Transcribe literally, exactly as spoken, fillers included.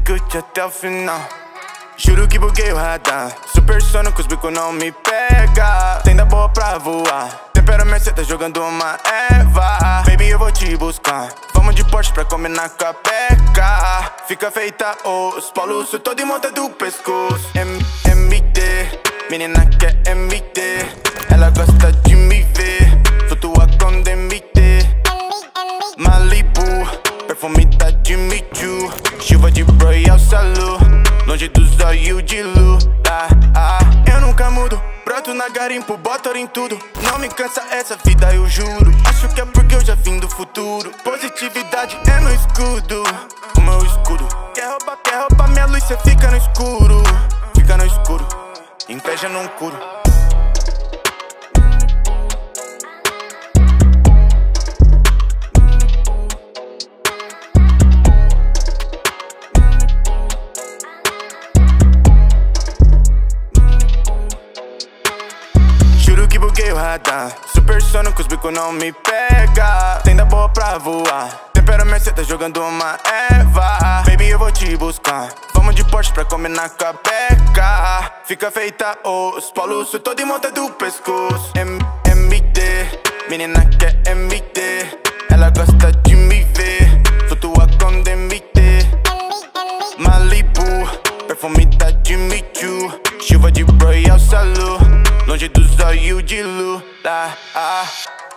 curte até o final. Juro que buguei o radar. Super sono que os bico não me pega. Tem da boa pra voar. Tempera Mercedes jogando uma Eva. Baby, eu vou te buscar. Vamos de Porsche pra combinar com a peca. Fica feita os Paulos, todo em monta do pescoço. M M D, menina quer M D. Ela gosta de me ver. Flutua com D M T. Malibu, perfume da Jimmy Choo. Chuva de Royal Salu, longe dos olhos de luz. ah, ah. Eu nunca mudo, broto na garimpo, boto em tudo. Não me cansa essa vida, eu juro. Acho que é porque eu já vim do futuro. Positividade é meu escudo, o meu escudo. Quer roubar, quer roubar minha luz, cê fica no escuro. Fica no escuro, inveja não curo. Que buguei o radar. Super sono que os bico não me pega. Tem da boa pra voar. Tempera Mercedes jogando uma Eva. Baby, eu vou te buscar. Vamos de Porsche pra combinar com a peca. Fica feita os Paulos, todo em monta do pescoço. M M D, menina quer M D. Ela gosta de me ver. Flutua com D M T. Malibu, perfume da Jimmy Choo. Chuva de Royal Salu, longe dos olhos de luz. ah, ah.